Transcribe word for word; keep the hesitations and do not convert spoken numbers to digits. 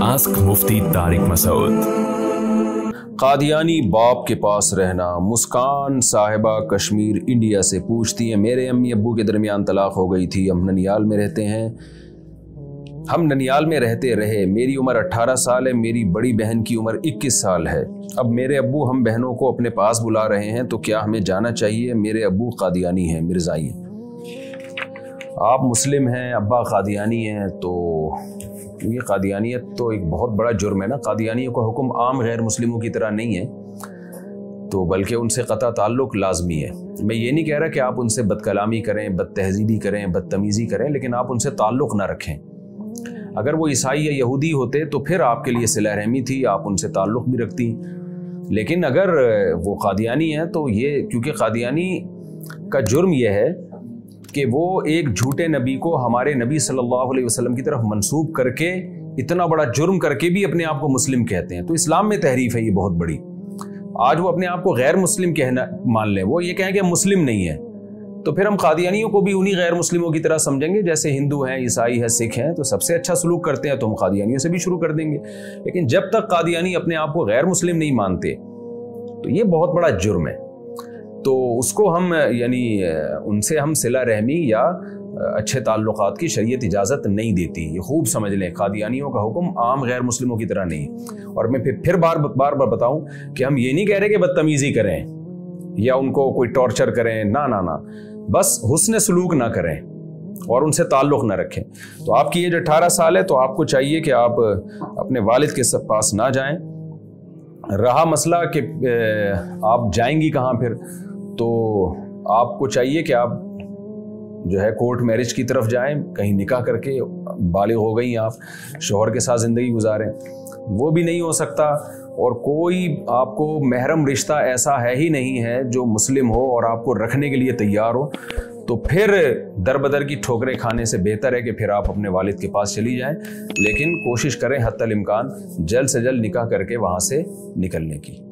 Ask Mufti Tariq Masood. Qadiani बाप के पास रहना। मुस्कान साहिबा कश्मीर इंडिया से पूछती हैं, मेरे अम्मी अब्बू के दरमियान तलाक हो गई थी, हम ननियाल में रहते हैं हम ननियाल में रहते रहे। मेरी उम्र अट्ठारह साल है, मेरी बड़ी बहन की उम्र इक्कीस साल है। अब मेरे अब्बू हम बहनों को अपने पास बुला रहे हैं, तो क्या हमें जाना चाहिए? मेरे अब्बू कादियानी हैं, मिर्ज़ाई हैं। आप मुस्लिम हैं, अब्बा कादियानी हैं, तो ये कादियानियत तो एक बहुत बड़ा जुर्म है ना। कादियानियों का हुक्म आम गैर मुस्लिमों की तरह नहीं है, तो बल्कि उनसे क़ता ताल्लुक़ लाजमी है। मैं ये नहीं कह रहा कि आप उनसे बदकलामी करें, बदतहज़ीबी करें, बदतमीज़ी करें, लेकिन आप उनसे ताल्लुक़ ना रखें। अगर वो ईसाई या यहूदी होते तो फिर आपके लिए सिला रहमी थी, आप उनसे ताल्लुक़ भी रखती। लेकिन अगर वो कादियानी हैं तो ये, क्योंकि कादियानी का जुर्म यह है कि वो एक झूठे नबी को हमारे नबी सल्लल्लाहु अलैहि वसल्लम की तरफ मंसूब करके, इतना बड़ा जुर्म करके भी अपने आप को मुस्लिम कहते हैं। तो इस्लाम में तहरीफ है ये बहुत बड़ी। आज वो अपने आप को गैर मुस्लिम कहना मान लें, वो ये कहें कि मुस्लिम नहीं है, तो फिर हम कादियानियों को भी उन्हीं गैर मुस्लिमों की तरह समझेंगे। जैसे हिंदू हैं, ईसाई हैं, सिख हैं, तो सबसे अच्छा सलूक करते हैं, तो हम कादियानियों से भी शुरू कर देंगे। लेकिन जब तक कादियानी अपने आप को गैर मुस्लिम नहीं मानते, तो ये बहुत बड़ा जुर्म है। तो उसको हम यानी उनसे हम सिला रहमी या अच्छे ताल्लुकात की शरीयत इजाज़त नहीं देती। ये खूब समझ लें, कादियानियों का हुक्म आम गैर मुस्लिमों की तरह नहीं। और मैं फिर फिर बार बार बार बताऊं कि हम ये नहीं कह रहे कि बदतमीज़ी करें या उनको कोई टॉर्चर करें, ना ना ना, बस हुस्न सलूक ना करें और उनसे ताल्लुक़ ना रखें। तो आपकी एज अठारह साल है, तो आपको चाहिए कि आप अपने वालिद के पास ना जाएं। रहा मसला कि आप जाएंगी कहाँ फिर, तो आपको चाहिए कि आप जो है कोर्ट मैरिज की तरफ जाएं, कहीं निकाह करके, बालिग हो गई आप, शौहर के साथ ज़िंदगी गुजारें। वो भी नहीं हो सकता, और कोई आपको महरम रिश्ता ऐसा है ही नहीं है जो मुस्लिम हो और आपको रखने के लिए तैयार हो, तो फिर दर बदर की ठोकरें खाने से बेहतर है कि फिर आप अपने वालिद के पास चली जाएं। लेकिन कोशिश करें हत्तल इम्कान जल्द से जल्द निकाह करके वहाँ से निकलने की।